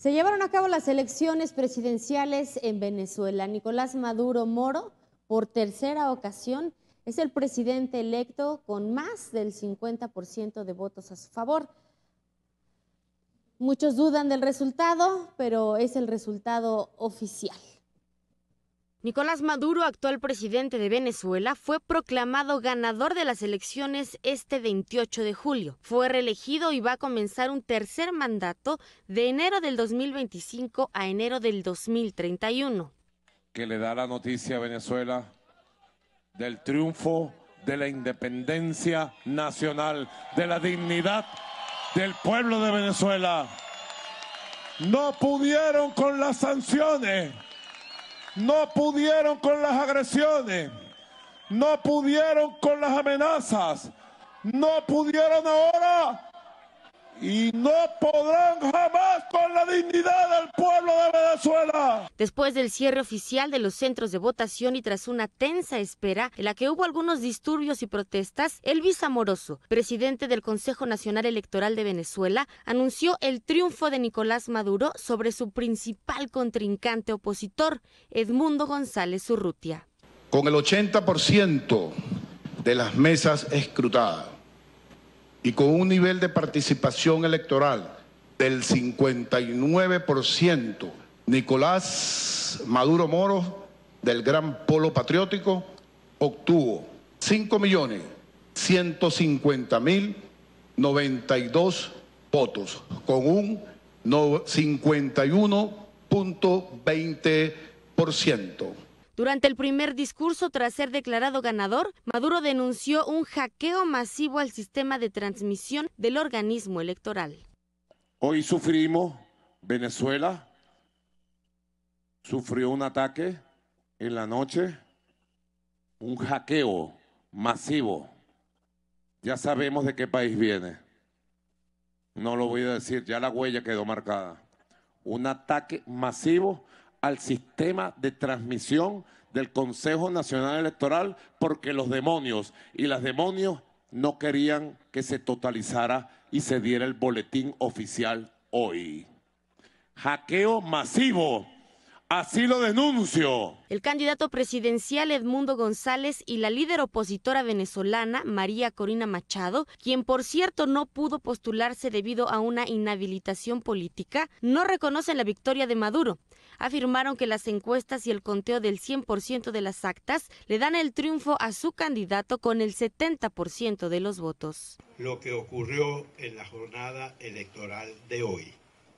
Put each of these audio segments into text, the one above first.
Se llevaron a cabo las elecciones presidenciales en Venezuela. Nicolás Maduro Moro, por tercera ocasión, es el presidente electo con más del 50% de votos a su favor. Muchos dudan del resultado, pero es el resultado oficial. Nicolás Maduro, actual presidente de Venezuela, fue proclamado ganador de las elecciones este 28 de julio. Fue reelegido y va a comenzar un tercer mandato de enero del 2025 a enero del 2031. Que le da la noticia a Venezuela del triunfo de la independencia nacional, de la dignidad del pueblo de Venezuela. No pudieron con las sanciones. No pudieron con las agresiones, no pudieron con las amenazas, no pudieron ahora y no podrán jamás con la dignidad del pueblo de Venezuela. Después del cierre oficial de los centros de votación y tras una tensa espera en la que hubo algunos disturbios y protestas, Elvis Amoroso, presidente del Consejo Nacional Electoral de Venezuela, anunció el triunfo de Nicolás Maduro sobre su principal contrincante opositor, Edmundo González Urrutia. Con el 80% de las mesas escrutadas y con un nivel de participación electoral del 59%, Nicolás Maduro Moro, del Gran Polo Patriótico, obtuvo 5.150.092 votos, con un 51.20%. Durante el primer discurso, tras ser declarado ganador, Maduro denunció un hackeo masivo al sistema de transmisión del organismo electoral. Hoy sufrimos, Venezuela sufrió un ataque en la noche, un hackeo masivo. Ya sabemos de qué país viene. No lo voy a decir, ya la huella quedó marcada. Un ataque masivo al sistema de transmisión del Consejo Nacional Electoral porque los demonios y las demonios no querían que se totalizara y se diera el boletín oficial hoy. Hackeo masivo. Así lo denuncio. El candidato presidencial Edmundo González y la líder opositora venezolana María Corina Machado, quien por cierto no pudo postularse debido a una inhabilitación política, no reconocen la victoria de Maduro. Afirmaron que las encuestas y el conteo del 100% de las actas le dan el triunfo a su candidato con el 70% de los votos. Lo que ocurrió en la jornada electoral de hoy.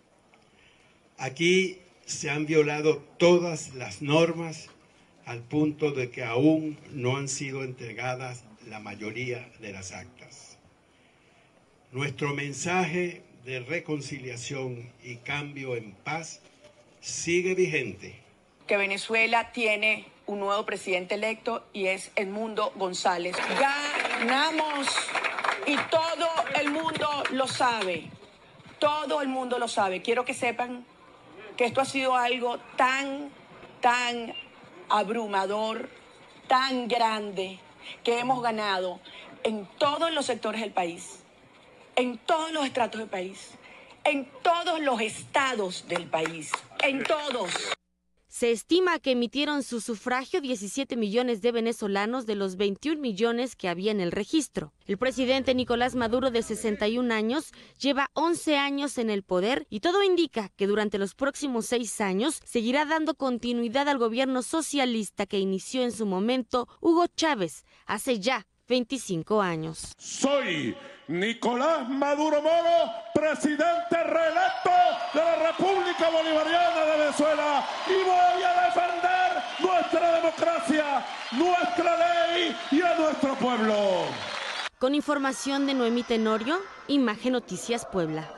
Aquí se han violado todas las normas al punto de que aún no han sido entregadas la mayoría de las actas. Nuestro mensaje de reconciliación y cambio en paz sigue vigente. Que Venezuela tiene un nuevo presidente electo y es Edmundo González. Ganamos y todo el mundo lo sabe. Todo el mundo lo sabe. Quiero que sepan que esto ha sido algo tan abrumador, tan grande, que hemos ganado en todos los sectores del país, en todos los estratos del país, en todos los estados del país, en todos. Se estima que emitieron su sufragio 17 millones de venezolanos de los 21 millones que había en el registro. El presidente Nicolás Maduro, de 61 años, lleva 11 años en el poder y todo indica que durante los próximos 6 años seguirá dando continuidad al gobierno socialista que inició en su momento Hugo Chávez hace ya 25 años. Soy Nicolás Maduro Moro, presidente reelecto de la República Bolivariana de Venezuela, y voy a defender nuestra democracia, nuestra ley y a nuestro pueblo. Con información de Noemí Tenorio, Imagen Noticias Puebla.